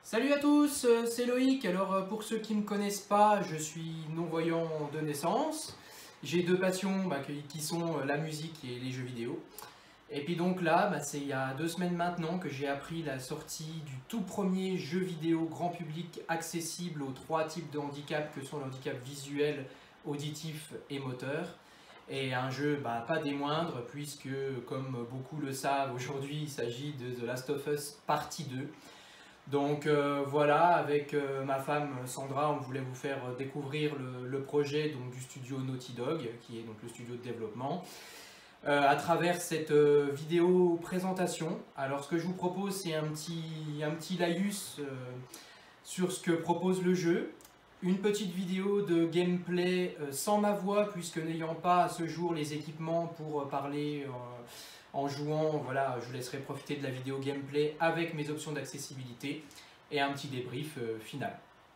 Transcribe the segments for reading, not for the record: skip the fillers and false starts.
Salut à tous, c'est Loïc. Alors pour ceux qui ne me connaissent pas, je suis non-voyant de naissance. J'ai deux passions qui sont la musique et les jeux vidéo. Et puis donc là, c'est il y a 2 semaines maintenant que j'ai appris la sortie du tout premier jeu vidéo grand public accessible aux 3 types de handicap que sont le handicap visuel, auditif et moteur. Et un jeu pas des moindres puisque, comme beaucoup le savent aujourd'hui, il s'agit de The Last of Us Partie 2. Donc voilà, avec ma femme Sandra, on voulait vous faire découvrir le projet donc, du studio Naughty Dog, qui est donc le studio de développement, à travers cette vidéo présentation. Alors ce que je vous propose, c'est un petit laïus sur ce que propose le jeu, une petite vidéo de gameplay sans ma voix, puisque n'ayant pas à ce jour les équipements pour parler en jouant, voilà, je vous laisserai profiter de la vidéo gameplay avec mes options d'accessibilité et un petit débrief final.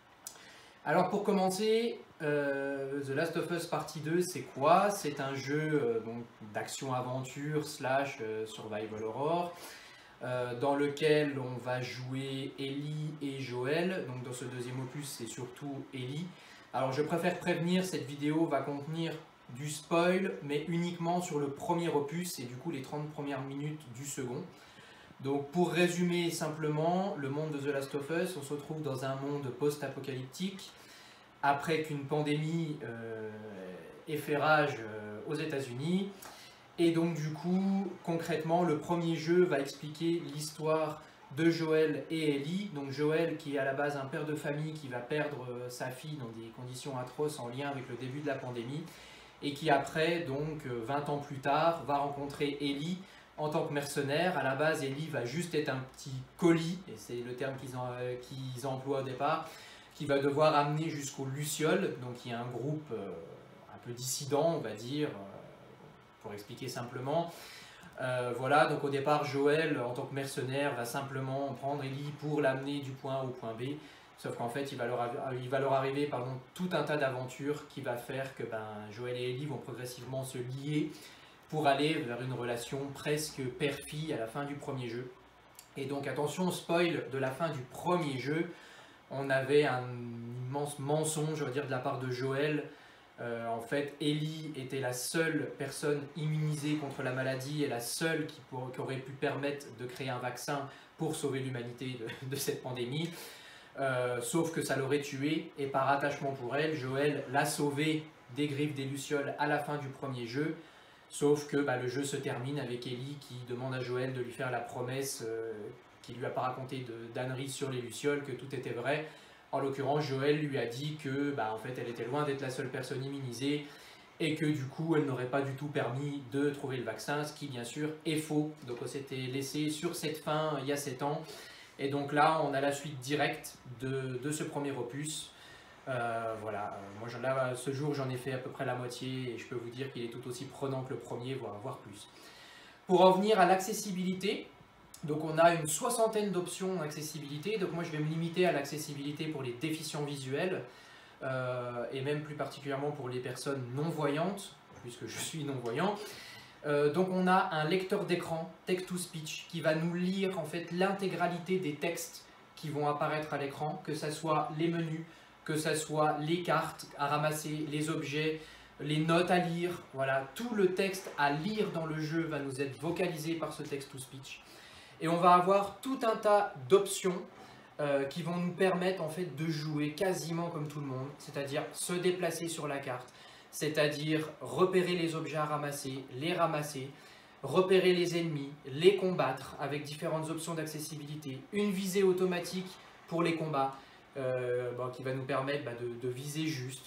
Alors pour commencer, The Last of Us Partie 2, c'est quoi? C'est un jeu d'action-aventure slash survival horror dans lequel on va jouer Ellie et Joel. Donc dans ce deuxième opus, c'est surtout Ellie. Alors je préfère prévenir, cette vidéo va contenir du spoil, mais uniquement sur le premier opus et du coup les 30 premières minutes du second. Donc pour résumer simplement, le monde de The Last of Us, on se retrouve dans un monde post-apocalyptique après qu'une pandémie ait fait rage aux États-Unis. Et donc du coup, concrètement, le premier jeu va expliquer l'histoire de Joel et Ellie. Donc Joel qui est à la base un père de famille qui va perdre sa fille dans des conditions atroces en lien avec le début de la pandémie. Et qui après, donc 20 ans plus tard, va rencontrer Ellie en tant que mercenaire. À la base, Ellie va juste être un petit colis, et c'est le terme qu'ils emploient au départ, qui va devoir amener jusqu'au Lucioles, donc il y a un groupe un peu dissident, on va dire, pour expliquer simplement. Voilà, donc au départ, Joel, en tant que mercenaire, va simplement prendre Ellie pour l'amener du point A au point B. Sauf qu'en fait, il va leur arriver tout un tas d'aventures qui va faire que Joel et Ellie vont progressivement se lier pour aller vers une relation presque père-fille à la fin du premier jeu. Et donc attention, spoil de la fin du premier jeu, on avait un immense mensonge, on va dire, de la part de Joel. En fait, Ellie était la seule personne immunisée contre la maladie et la seule qui aurait pu permettre de créer un vaccin pour sauver l'humanité de cette pandémie. Sauf que ça l'aurait tué, et par attachement pour elle, Joel l'a sauvée des griffes des Lucioles à la fin du premier jeu. Sauf que le jeu se termine avec Ellie qui demande à Joel de lui faire la promesse qu'il lui a pas raconté d'ânerie sur les Lucioles, que tout était vrai. En l'occurrence, Joel lui a dit que en fait, elle était loin d'être la seule personne immunisée et que du coup, elle n'aurait pas du tout permis de trouver le vaccin, ce qui bien sûr est faux. Donc on s'était laissé sur cette fin il y a 7 ans. Et donc là, on a la suite directe de ce premier opus. Voilà, moi là, ce jour, j'en ai fait à peu près la moitié et je peux vous dire qu'il est tout aussi prenant que le premier, voire plus. Pour en venir à l'accessibilité, donc on a une 60aine d'options d'accessibilité. Donc moi, je vais me limiter à l'accessibilité pour les déficients visuels et même plus particulièrement pour les personnes non-voyantes, puisque je suis non-voyant. Donc on a un lecteur d'écran, text-to-speech, qui va nous lire en fait l'intégralité des textes qui vont apparaître à l'écran, que ce soit les menus, que ce soit les cartes à ramasser, les objets, les notes à lire. Voilà, tout le texte à lire dans le jeu va nous être vocalisé par ce text-to-speech. Et on va avoir tout un tas d'options qui vont nous permettre en fait de jouer quasiment comme tout le monde, c'est-à-dire se déplacer sur la carte, c'est-à-dire repérer les objets à ramasser, les ramasser, repérer les ennemis, les combattre avec différentes options d'accessibilité, une visée automatique pour les combats qui va nous permettre de viser juste.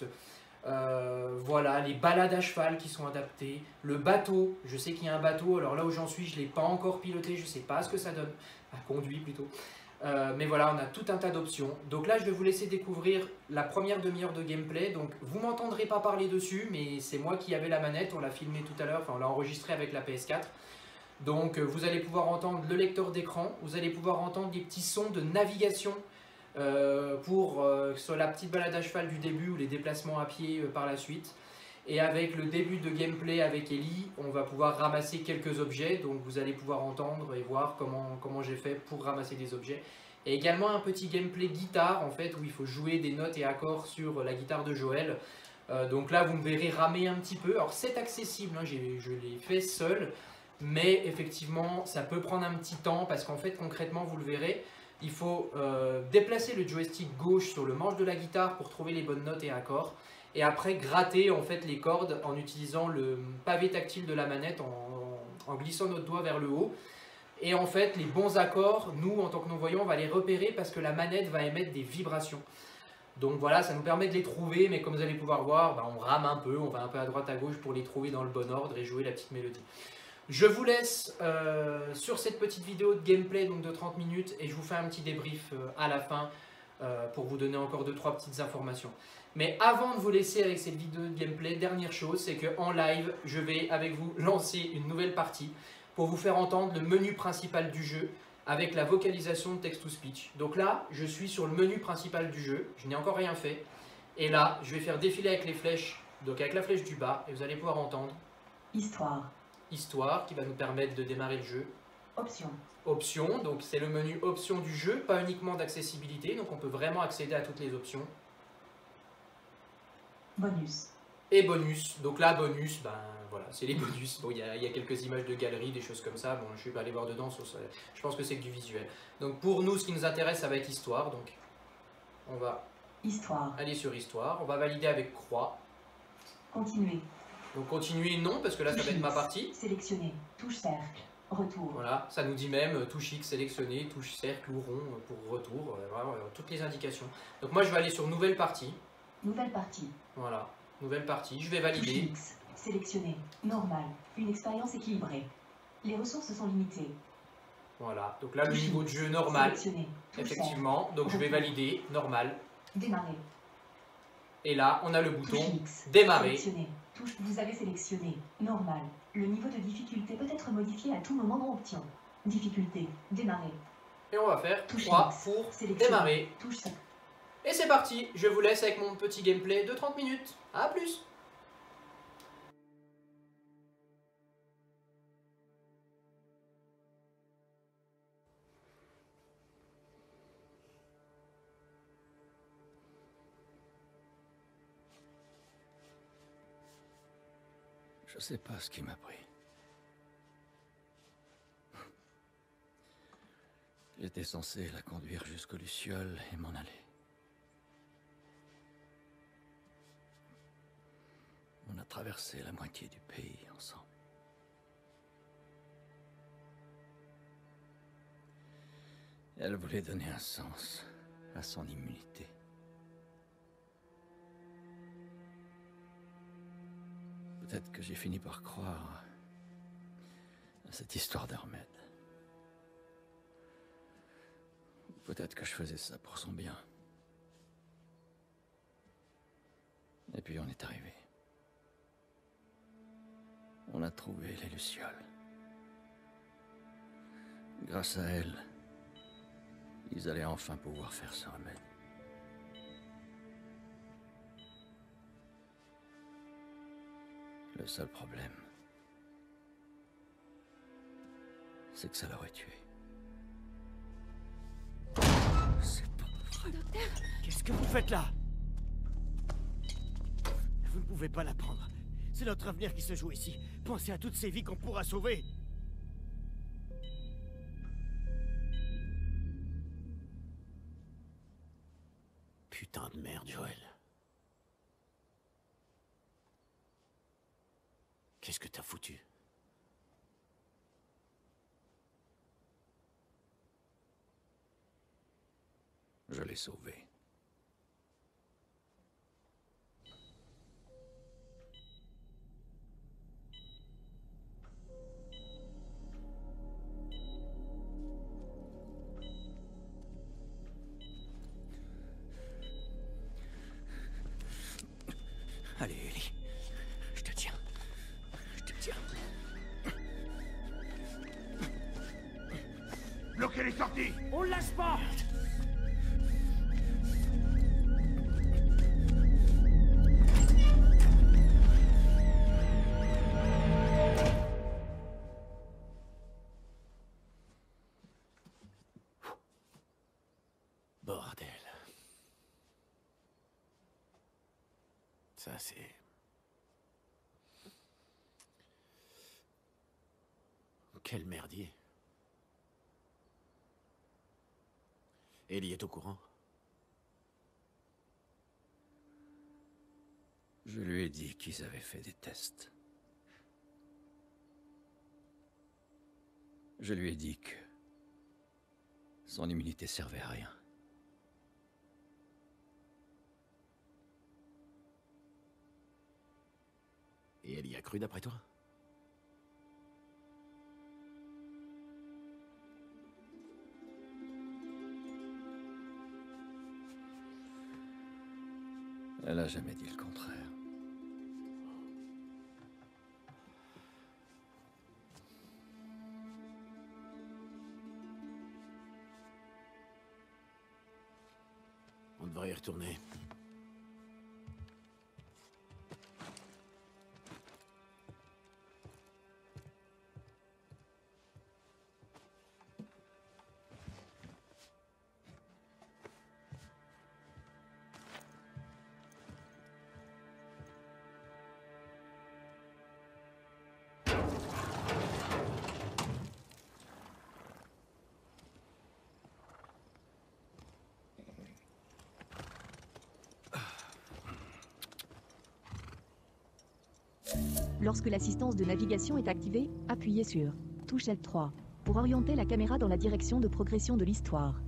Voilà, les balades à cheval qui sont adaptées, le bateau, je sais qu'il y a un bateau, alors là où j'en suis, je ne l'ai pas encore piloté, je ne sais pas ce que ça donne, conduit plutôt. Mais voilà, on a tout un tas d'options. Donc là, je vais vous laisser découvrir la première demi-heure de gameplay. Donc vous m'entendrez pas parler dessus, mais c'est moi qui avais la manette, on l'a filmé tout à l'heure, enfin on l'a enregistré avec la PS4. Donc vous allez pouvoir entendre le lecteur d'écran, vous allez pouvoir entendre des petits sons de navigation pour soit la petite balade à cheval du début ou les déplacements à pied par la suite. Et avec le début de gameplay avec Ellie, on va pouvoir ramasser quelques objets. Donc vous allez pouvoir entendre et voir comment j'ai fait pour ramasser des objets. Et également un petit gameplay guitare en fait, où il faut jouer des notes et accords sur la guitare de Joël. Donc là vous me verrez ramer un petit peu. Alors c'est accessible, hein, je l'ai fait seul. Mais effectivement ça peut prendre un petit temps parce qu'en fait concrètement vous le verrez. Il faut déplacer le joystick gauche sur le manche de la guitare pour trouver les bonnes notes et accords. Et après gratter en fait les cordes en utilisant le pavé tactile de la manette en glissant notre doigt vers le haut. Et en fait les bons accords, nous en tant que non-voyants, on va les repérer parce que la manette va émettre des vibrations. Donc voilà, ça nous permet de les trouver, mais comme vous allez pouvoir voir, bah, on rame un peu, on va un peu à droite à gauche pour les trouver dans le bon ordre et jouer la petite mélodie. Je vous laisse sur cette petite vidéo de gameplay donc de 30 minutes et je vous fais un petit débrief à la fin pour vous donner encore 2-3 petites informations. Mais avant de vous laisser avec cette vidéo de gameplay, dernière chose, c'est qu'en live, je vais avec vous lancer une nouvelle partie pour vous faire entendre le menu principal du jeu avec la vocalisation de text-to-speech. Donc là, je suis sur le menu principal du jeu, je n'ai encore rien fait. Et là, je vais faire défiler avec les flèches, donc avec la flèche du bas, et vous allez pouvoir entendre Histoire. Histoire qui va nous permettre de démarrer le jeu. Options. Options, donc c'est le menu options du jeu, pas uniquement d'accessibilité, donc on peut vraiment accéder à toutes les options. Bonus. Et bonus, donc là bonus, ben voilà, c'est les bonus. Bon, il y a quelques images de galerie, des choses comme ça, bon je vais pas aller voir dedans, je pense que c'est que du visuel. Donc pour nous, ce qui nous intéresse, ça va être histoire, donc on va aller sur histoire, on va valider avec croix. Continuer. Donc continuer non, parce que là ça va être ma partie. Sélectionner, touche cercle, retour. Voilà, ça nous dit même touche X sélectionner, touche cercle ou rond pour retour, vraiment, toutes les indications. Donc moi je vais aller sur nouvelle partie. Nouvelle partie. Voilà, nouvelle partie, je vais valider. Touche X, sélectionner, normal, une expérience équilibrée. Les ressources sont limitées. Voilà, donc là le Touche niveau de X, jeu normal, sélectionner, touche effectivement, cercle, donc je vais retour. valider, normal. Démarrer. Et là, on a le Touche bouton X, démarrer. sélectionner, touche, vous avez sélectionné, normal. Le niveau de difficulté peut être modifié à tout moment dans option. Difficulté, démarrer. Et on va faire Touche 3 X, pour sélectionner, démarrer. touche cercle. Et c'est parti, je vous laisse avec mon petit gameplay de 30 minutes. A plus. Je sais pas ce qui m'a pris. J'étais censé la conduire jusqu'aux Lucioles et m'en aller. On a traversé la moitié du pays ensemble. Elle voulait donner un sens à son immunité. Peut-être que j'ai fini par croire à cette histoire d'Ahmed. Peut-être que je faisais ça pour son bien. Et puis on est arrivé. On a trouvé les Lucioles. Grâce à elle, ils allaient enfin pouvoir faire ce remède. Le seul problème, c'est que ça l'aurait tué. C'est pas vrai. Docteur, Qu'est-ce que vous faites là? Vous ne pouvez pas la prendre. C'est notre avenir qui se joue ici. Pensez à toutes ces vies qu'on pourra sauver. Putain de merde, Joël. Qu'est-ce que t'as foutu? Je l'ai sauvé. Allez, Ellie. Je te tiens. Je te tiens. Bloquez les sorties! On le lâche pas! Bordel. Ça, c'est... Quel merdier. Ellie est au courant? Je lui ai dit qu'ils avaient fait des tests. Je lui ai dit que son immunité servait à rien. Et elle y a cru d'après toi? Elle a jamais dit le contraire. On devrait y retourner. Lorsque l'assistance de navigation est activée, appuyez sur touche L3 pour orienter la caméra dans la direction de progression de l'histoire.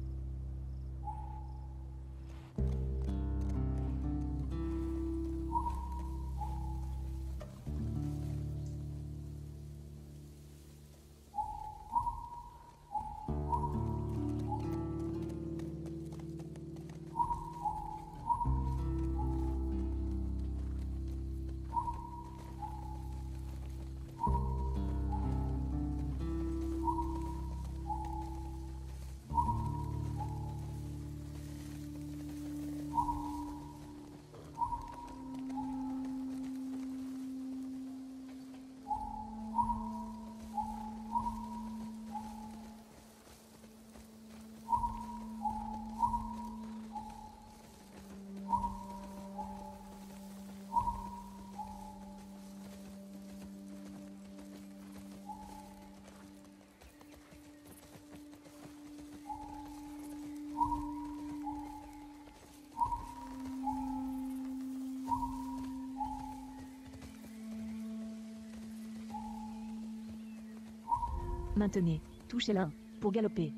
Maintenez, touchez L1 pour galoper.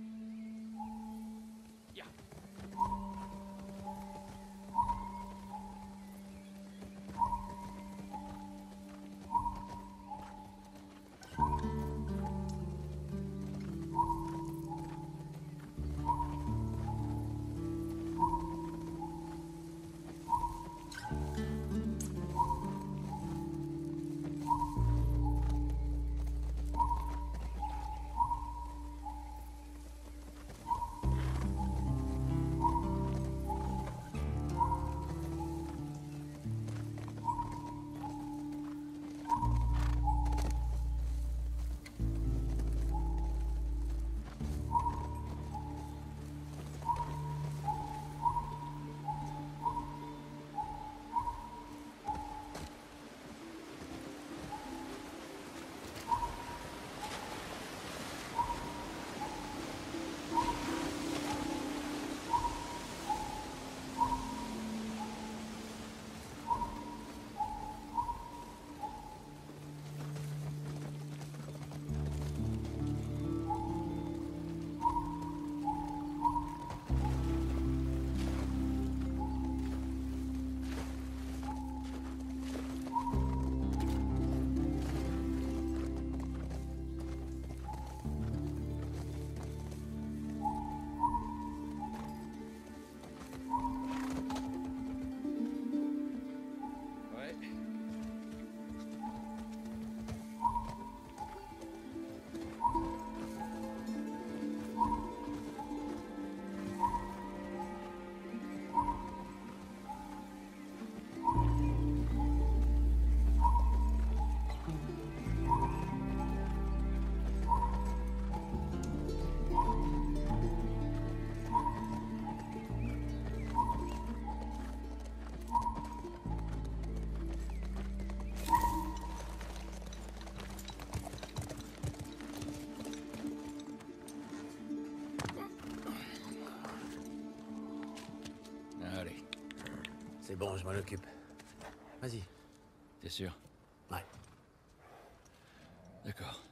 C'est bon, je m'en occupe. Vas-y. T'es sûr? Ouais. D'accord.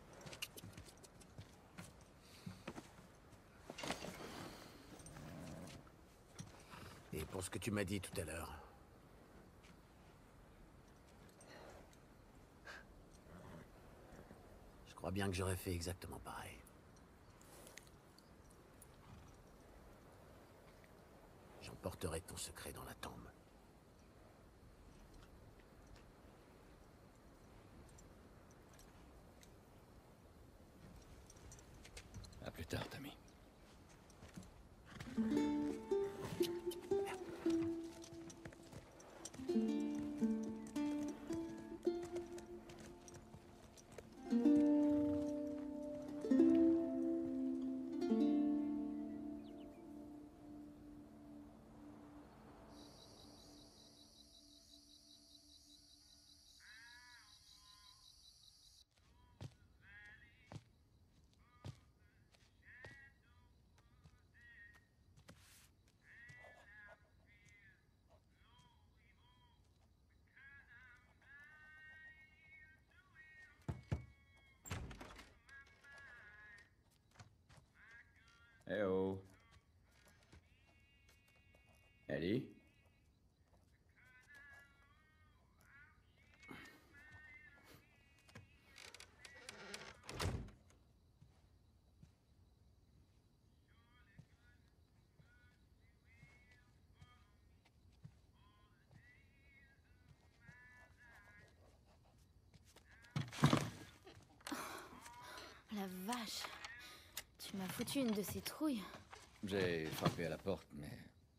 Et pour ce que tu m'as dit tout à l'heure... Je crois bien que j'aurais fait exactement pareil. J'emporterai ton secret dans la tombe. À plus tard, Tommy. Eh oh. Ellie? La vache. Tu m'as foutu une de ces trouilles. J'ai frappé à la porte, mais...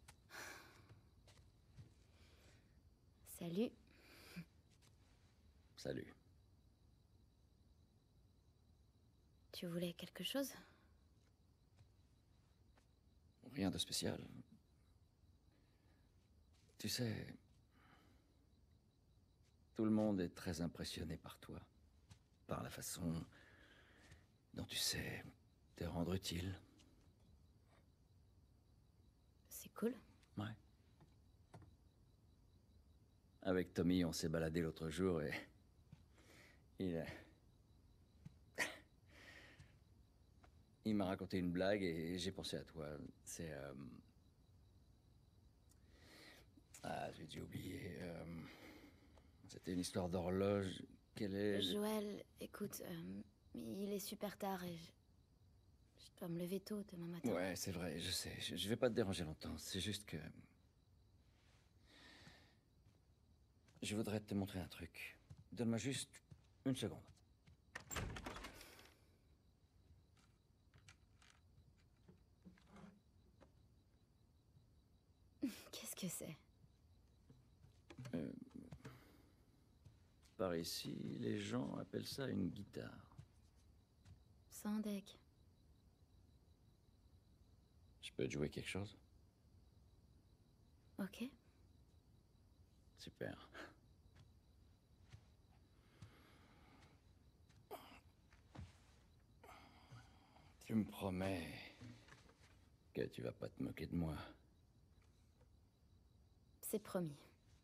Salut. Salut. Tu voulais quelque chose? Rien de spécial. Tu sais... Tout le monde est très impressionné par toi. Par la façon dont tu sais te rendre utile. C'est cool. Ouais. Avec Tommy, on s'est baladé l'autre jour et... Il m'a raconté une blague et j'ai pensé à toi. C'est... Ah, j'ai dû oublier. C'était une histoire d'horloge. Quelle est... Joël, écoute, il est super tard et je dois me lever tôt demain matin. Ouais, c'est vrai, je sais. Je vais pas te déranger longtemps. C'est juste que... Je voudrais te montrer un truc. Donne-moi juste une seconde. Qu'est-ce que c'est? Par ici, les gens appellent ça une guitare. Sans deck. Je peux te jouer quelque chose? Ok. Super. Tu me promets que tu vas pas te moquer de moi. C'est promis.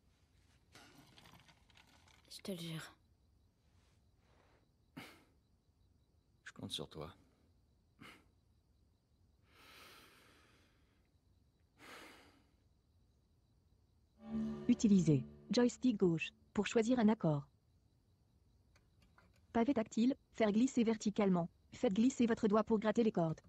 Je te le jure. Je compte sur toi. Utilisez joystick gauche pour choisir un accord. Pavé tactile, faire glisser verticalement. Faites glisser votre doigt pour gratter les cordes.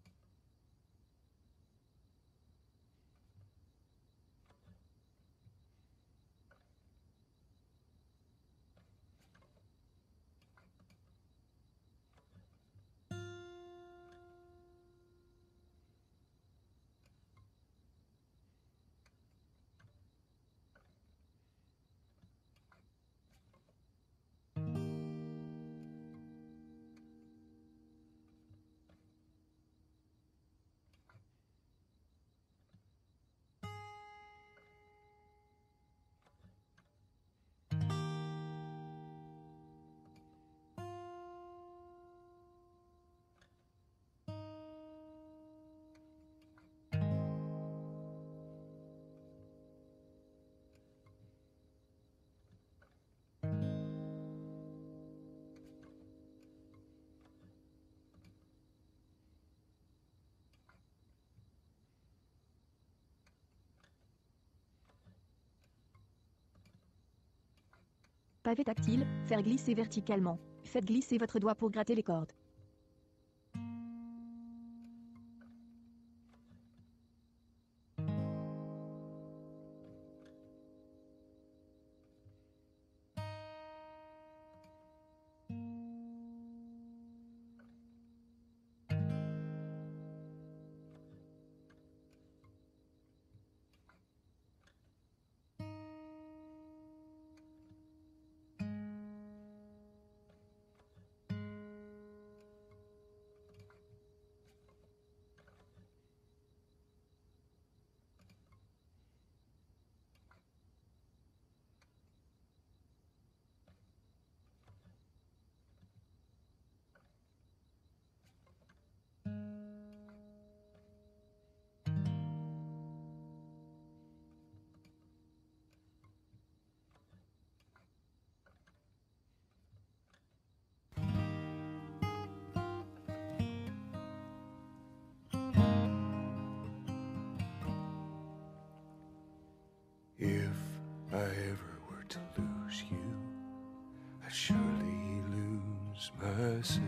pavé tactile, faire glisser verticalement. Faites glisser votre doigt pour gratter les cordes. If I ever were to lose you, I'd surely lose myself.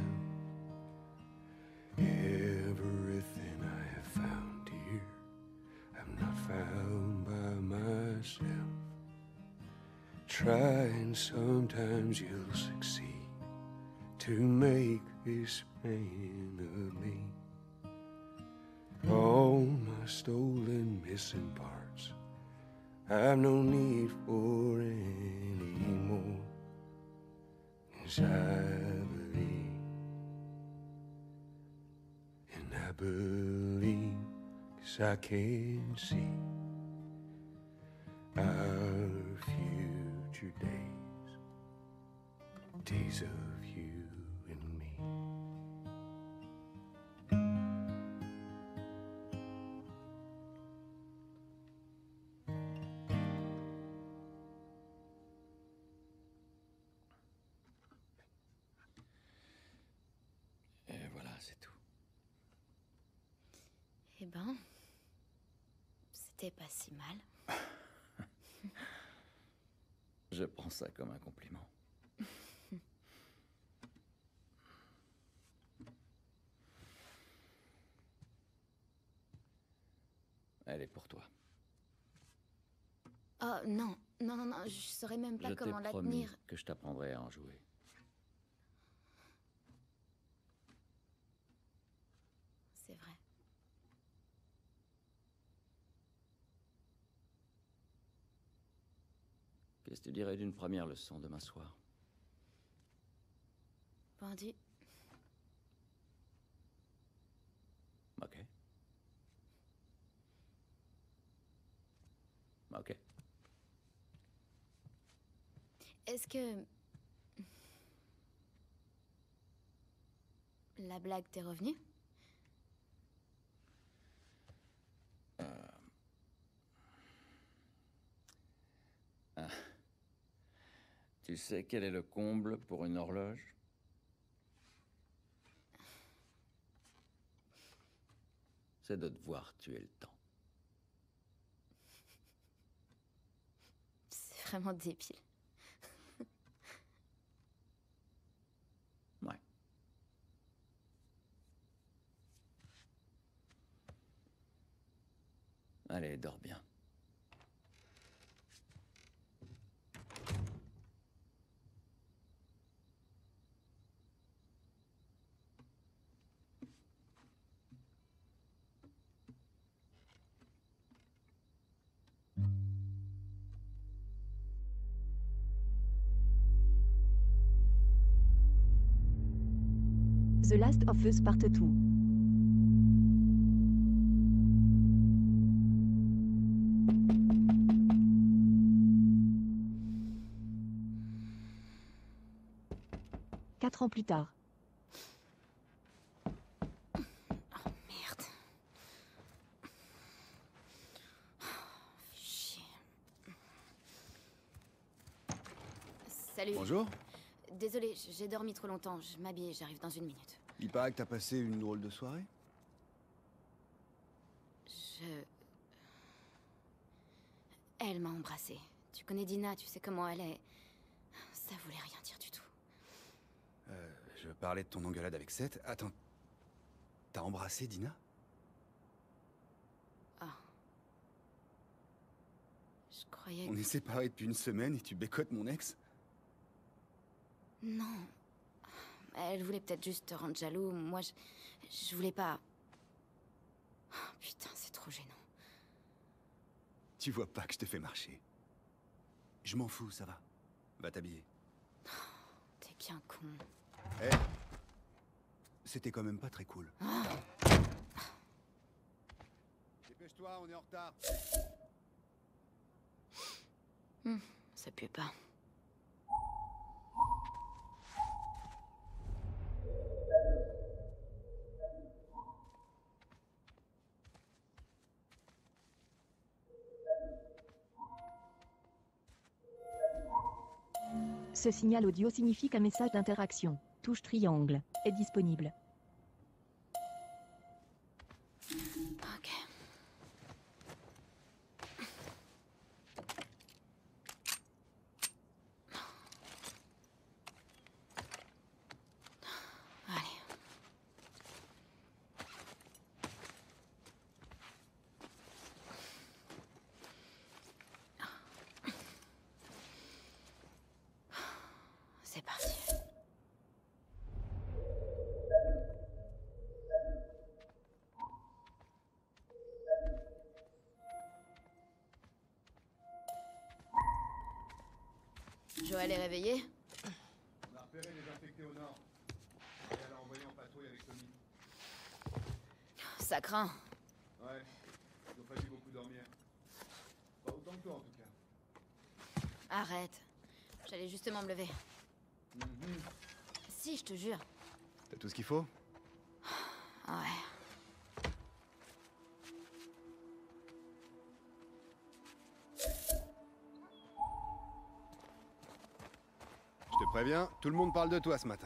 Everything I have found here, I'm not found by myself. Try and sometimes you'll succeed to make this man of me. All my stolen missing parts I've no need for any more, 'cause I believe, 'cause I can see our future days, days of you and me. Et voilà, c'est tout. Eh ben, c'était pas si mal. Je prends ça comme un compliment. Elle est pour toi. Oh non, non, non, non, je saurais même pas Je t'ai comment la promis tenir. que je t'apprendrai à en jouer. C'est vrai. Qu'est-ce que tu dirais d'une première leçon demain soir? Vendu. Ok. Ok. Est-ce que... La blague t'est revenue? Tu sais quel est le comble pour une horloge? C'est de devoir tuer le temps. C'est vraiment débile. Ouais. Allez, dors bien. The Last of Us Part 2. Quatre ans plus tard. Oh merde. Chier. Salut. Bonjour. Désolée, j'ai dormi trop longtemps. Je m'habille, j'arrive dans une minute. Il paraît que t'as passé une drôle de soirée. Elle m'a embrassée. Tu connais Dina, tu sais comment elle est. Ça Ça voulait rien dire du tout. Je parlais de ton engueulade avec Seth. Attends. T'as embrassé Dina? Ah. Je croyais On que... est séparés depuis une semaine et tu bécotes mon ex? Non. Elle voulait peut-être juste te rendre jaloux. Moi, je voulais pas... Oh, putain, c'est trop gênant. Tu vois pas que je te fais marcher. Je m'en fous, ça va. Va t'habiller. T'es bien con. Eh, c'était quand même pas très cool. Dépêche-toi, on est en retard. Ça pue pas. Ce signal audio signifie qu'un message d'interaction, touche triangle, est disponible. Ok. Allez. C'est parti. Joël est réveillé? On a repéré les infectés au nord. Et elle a envoyé en patrouille avec Tommy. Ça craint. Ouais, ils ont pas dû beaucoup dormir. Pas autant que toi en tout cas. Arrête. J'allais justement me lever. Si, je te jure. T'as tout ce qu'il faut? Ouais. Je te préviens, tout le monde parle de toi ce matin.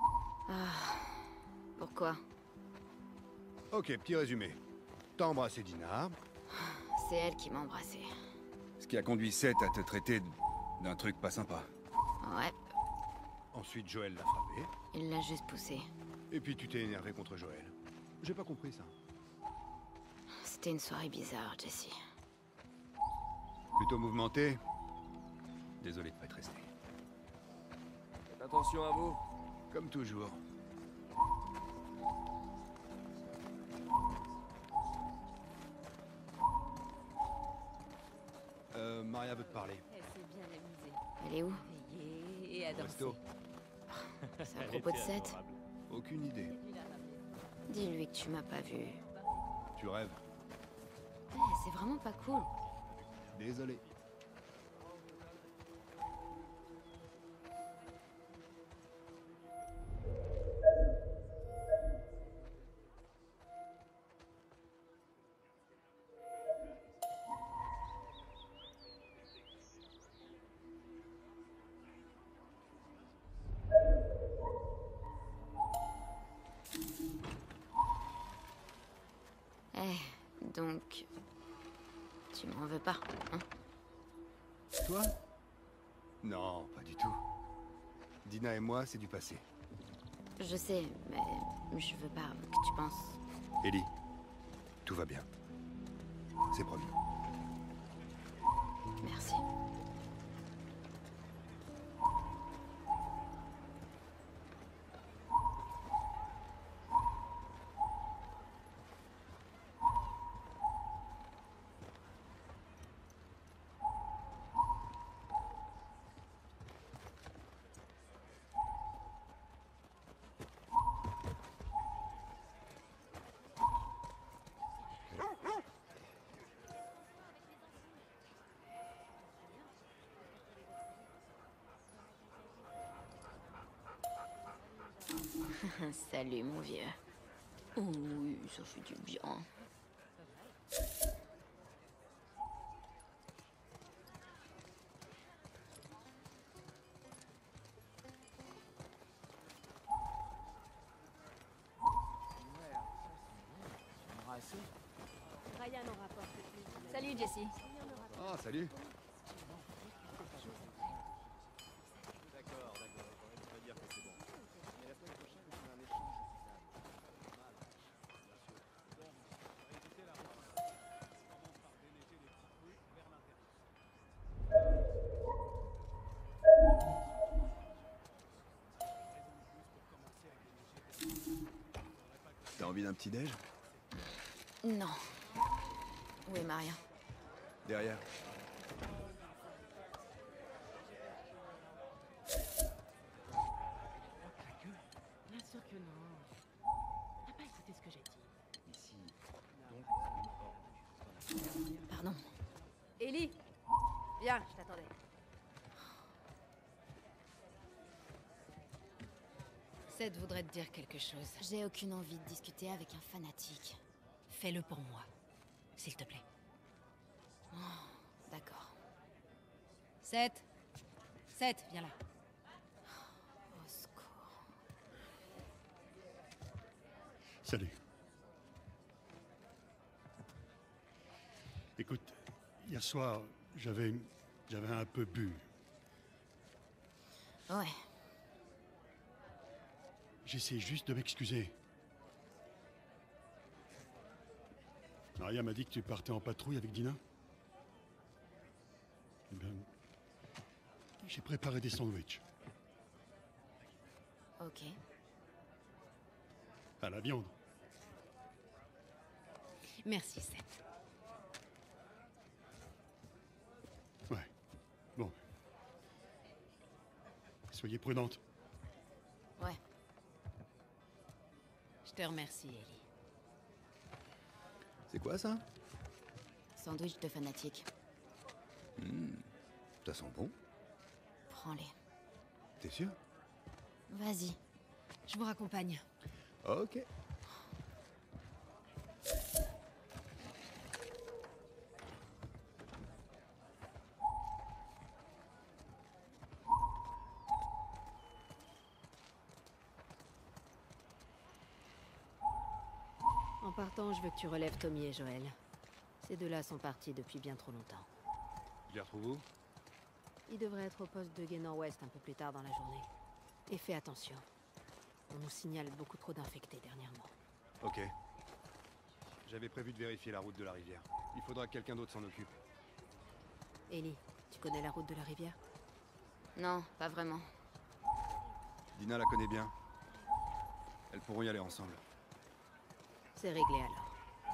Pourquoi? Ok, petit résumé. T'as embrassé Dina, C'est elle qui m'a embrassée. ce qui a conduit Seth à te traiter d'un truc pas sympa. Ouais, Ensuite, Joël l'a frappé. il l'a juste poussée. Et puis tu t'es énervé contre Joël. J'ai pas compris ça. C'était une soirée bizarre, Jessie. Plutôt mouvementé. Désolé de pas être resté. Faites attention à vous. Comme toujours. Maria veut te parler. Elle s'est bien amusée. Elle est où? Veillée et à danser. Resto. C'est à propos de Seth? Aucune idée. Dis-lui que tu m'as pas vu. Tu rêves. Eh, c'est vraiment pas cool. Désolé. Donc... Tu m'en veux pas, hein? Toi? Non, pas du tout. Dina et moi, c'est du passé. Je sais, mais je veux pas que tu penses... Ellie, tout va bien. C'est promis. Merci. Salut, mon vieux. Oh oui, ça fait du bien. Ryan en rapporte. Salut, Jessie. Ah, salut. envie d'un petit déj? Non. Où est Maria? Derrière. Bien sûr que non. T'as pas écouté ce que j'ai dit. Pardon. Ellie, viens, je t'attendais. Seth voudrait te dire quelque chose. J'ai aucune envie de discuter avec un fanatique. Fais-le pour moi, s'il te plaît. Oh, d'accord. Seth, viens là. Au secours. Salut. Écoute, hier soir, j'avais un peu bu. Ouais. J'essaie juste de m'excuser. Maria m'a dit que tu partais en patrouille avec Dina. Eh bien, j'ai préparé des sandwichs. Ok. À la viande. Merci, Seth. Ouais. Bon. Soyez prudente. Ouais. Je te remercie, Ellie. C'est quoi ça? Sandwich de fanatique. Ça sent bon. Prends-les. T'es sûr? Vas-y. Je vous raccompagne. Ok. En partant, je veux que tu relèves Tommy et Joël. Ces deux-là sont partis depuis bien trop longtemps. Je les retrouve où? Ils devraient être au poste de Guénan Ouest un peu plus tard dans la journée. Et fais attention. On nous signale beaucoup trop d'infectés dernièrement. Ok. J'avais prévu de vérifier la route de la rivière. Il faudra que quelqu'un d'autre s'en occupe. Ellie, tu connais la route de la rivière? Non, pas vraiment. Dina la connaît bien. Elles pourront y aller ensemble. C'est réglé alors.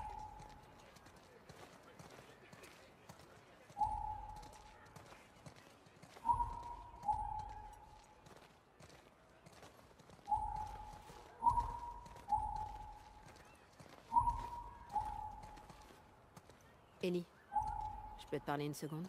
Ellie, je peux te parler une seconde?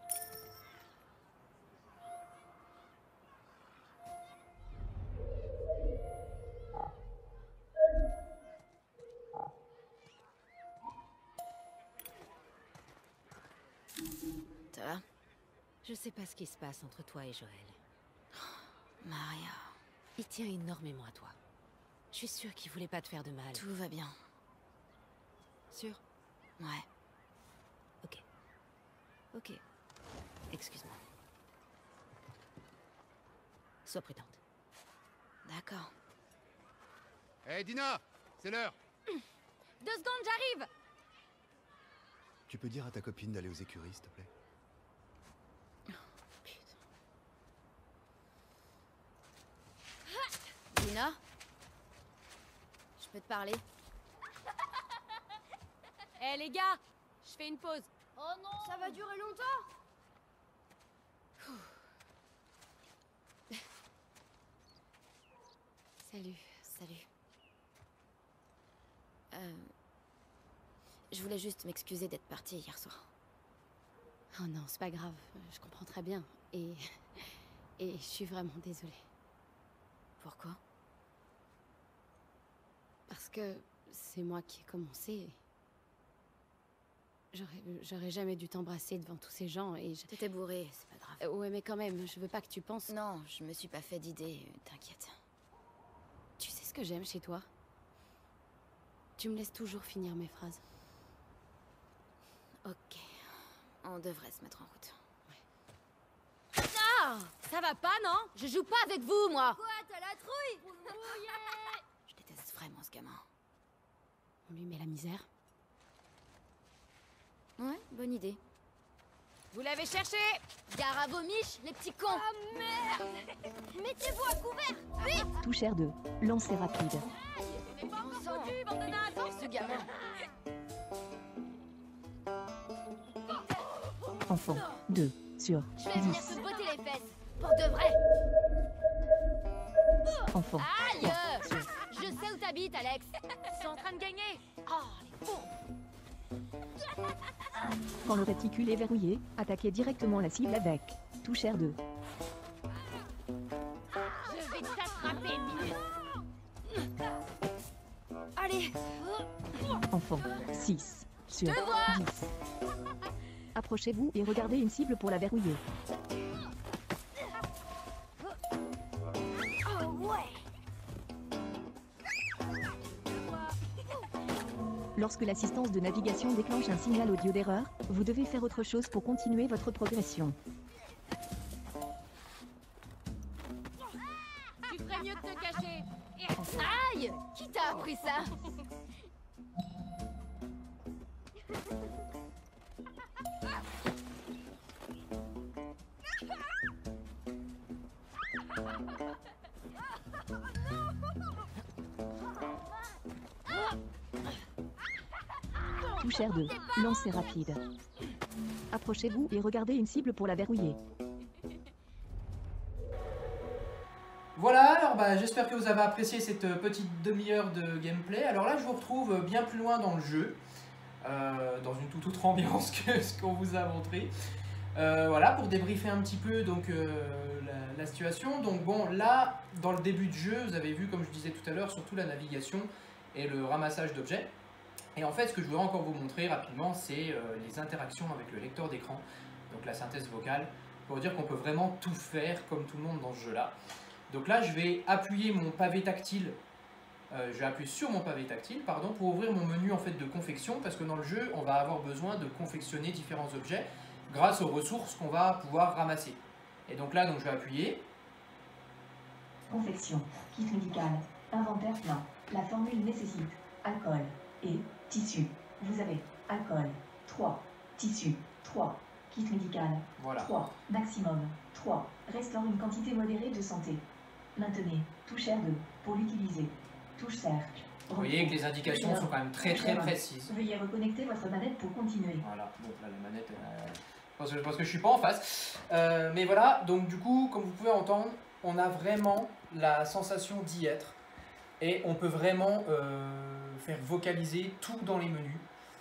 Ça va? Je sais pas ce qui se passe entre toi et Joël. Maria. Il tient énormément à toi. Je suis sûre qu'il voulait pas te faire de mal. Tout va bien. Sûr? Ouais. Ok. Ok. Excuse-moi. Sois prudente. D'accord. Hé, Dina! C'est l'heure! 2 secondes, j'arrive! Tu peux dire à ta copine d'aller aux écuries, s'il te plaît? Dina? Je peux te parler? Eh les gars! Je fais une pause. Oh non! Ça va durer longtemps? Salut. Salut. Je voulais juste m'excuser d'être partie hier soir. Oh non, c'est pas grave. Je comprends très bien. Et je suis vraiment désolée. Pourquoi? Parce que c'est moi qui ai commencé. J'aurais jamais dû t'embrasser devant tous ces gens et je... T'étais bourrée, c'est pas grave. Ouais, mais quand même, je veux pas que tu penses... Non, je me suis pas fait d'idée, t'inquiète. Tu sais ce que j'aime chez toi? Tu me laisses toujours finir mes phrases. Ok. On devrait se mettre en route. Ah! Ça va pas, non? Je joue pas avec vous, moi! Quoi, t'as la trouille? Je déteste vraiment ce gamin. On lui met la misère. Ouais, bonne idée. Vous l'avez cherché! Gare à vos miches, les petits cons! Oh merde! Mettez-vous à couvert! Vite! Touche R2. Lancer rapide. On n'est pas encore sang. Et ce gamin. Enfant. 2 sur Je vais venir 10. te botter les fesses. Pour de vrai. Enfant. Aïe! Je sais où t'habites, Alex. Ils sont en train de gagner. Oh, les cons. Quand le réticule est verrouillé, attaquez directement la cible avec touche R2. Je vais t'attraper, minute. Allez. Enfant. 6 sur Te vois. 10. Approchez-vous et regardez une cible pour la verrouiller. Oh ouais. Lorsque l'assistance de navigation déclenche un signal audio d'erreur, vous devez faire autre chose pour continuer votre progression. Tu ferais mieux de te cacher. Aïe! Qui t'a appris ça? Touche R2. Lancer rapide. Approchez-vous et regardez une cible pour la verrouiller. Voilà, alors bah, j'espère que vous avez apprécié cette petite demi-heure de gameplay. Alors là, je vous retrouve bien plus loin dans le jeu, dans une toute autre ambiance que ce qu'on vous a montré. Voilà, pour débriefer un petit peu donc, la situation. Donc bon, là, dans le début de jeu, vous avez vu, comme je disais tout à l'heure, surtout la navigation et le ramassage d'objets. Et en fait, ce que je voudrais encore vous montrer rapidement, c'est les interactions avec le lecteur d'écran, donc la synthèse vocale, pour dire qu'on peut vraiment tout faire comme tout le monde dans ce jeu-là. Donc là, je vais appuyer mon pavé tactile, je vais appuyer sur mon pavé tactile, pardon, pour ouvrir mon menu en fait de confection, parce que dans le jeu, on va avoir besoin de confectionner différents objets grâce aux ressources qu'on va pouvoir ramasser. Et donc là, donc, je vais appuyer. Confection. Kit médical. Inventaire plein. La formule nécessite alcool et tissu. Vous avez alcool 3, tissu 3, kit médical Voilà. 3, maximum 3. Restaure une quantité modérée de santé. Maintenez. Touche R2 pour l'utiliser. Touche cercle. Vous voyez que les indications sont quand même très précises. Veuillez reconnecter votre manette pour continuer. Voilà, bon là la manette, parce que je suis pas en face. Mais voilà, donc du coup, comme vous pouvez entendre, on a vraiment la sensation d'y être. Et on peut vraiment faire vocaliser tout dans les menus.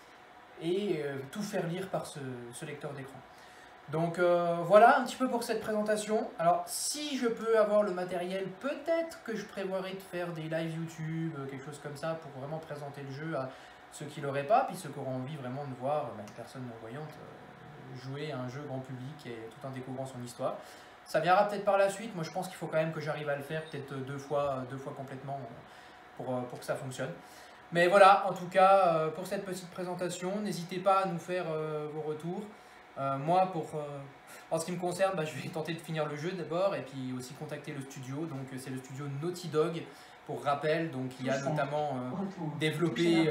Et tout faire lire par ce lecteur d'écran. Donc voilà un petit peu pour cette présentation. Alors si je peux avoir le matériel, peut-être que je prévoirais de faire des lives YouTube, quelque chose comme ça, pour vraiment présenter le jeu à ceux qui l'auraient pas, puis ceux qui auront envie vraiment de voir une personne non-voyante jouer à un jeu grand public et tout en découvrant son histoire. Ça viendra peut-être par la suite. Moi je pense qu'il faut quand même que j'arrive à le faire peut-être deux fois complètement pour que ça fonctionne. Mais voilà, en tout cas, pour cette petite présentation, n'hésitez pas à nous faire vos retours. Moi, en ce qui me concerne, je vais tenter de finir le jeu d'abord et puis aussi contacter le studio. Donc c'est le studio Naughty Dog, pour rappel. Donc il a notamment développé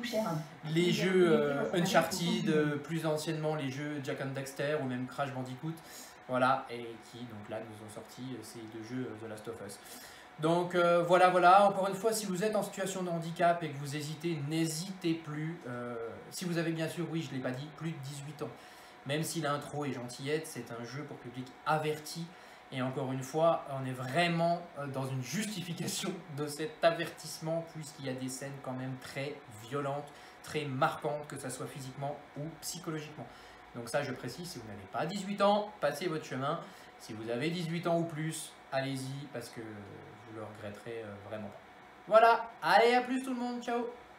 les jeux Uncharted, plus anciennement les jeux Jak and Daxter ou même Crash Bandicoot. Voilà, et qui donc là nous ont sorti ces deux jeux The Last of Us. Donc voilà, encore une fois, si vous êtes en situation de handicap et que vous hésitez, n'hésitez plus. Si vous avez bien sûr, oui, je ne l'ai pas dit, plus de 18 ans. Même si l'intro est gentillette, c'est un jeu pour public averti. Et encore une fois, on est vraiment dans une justification de cet avertissement, puisqu'il y a des scènes quand même très violentes, très marquantes, que ce soit physiquement ou psychologiquement. Donc ça, je précise, si vous n'avez pas 18 ans, passez votre chemin. Si vous avez 18 ans ou plus, allez-y, parce que vous le regretterez vraiment. Voilà, allez, à plus tout le monde, ciao!